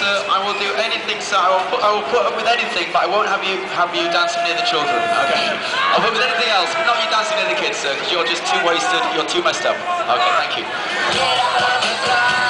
I will do anything. So I will put up with anything, but I won't have you dancing near the children. Okay. I'll put up with anything else, but not you dancing near the kids, sir, because you're just too wasted. You're too messed up. Okay. Thank you.